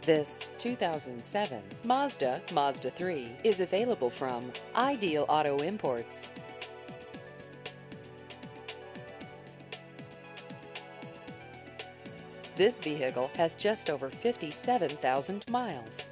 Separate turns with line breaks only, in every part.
This 2007 Mazda 3 is available from Ideal Auto Imports. This vehicle has just over 57,000 miles.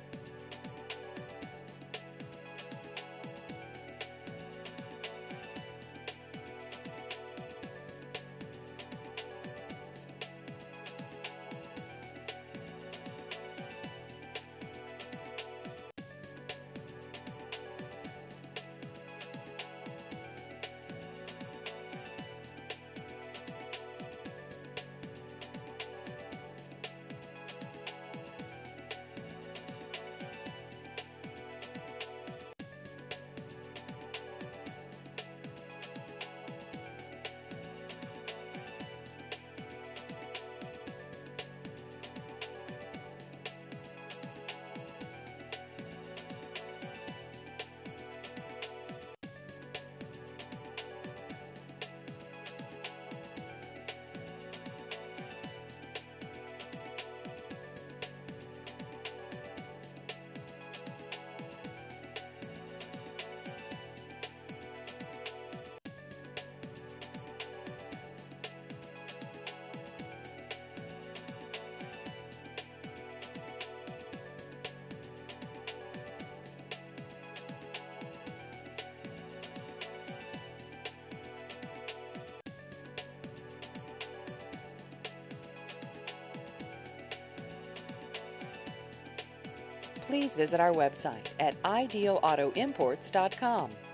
Please visit our website at idealautoimports.com.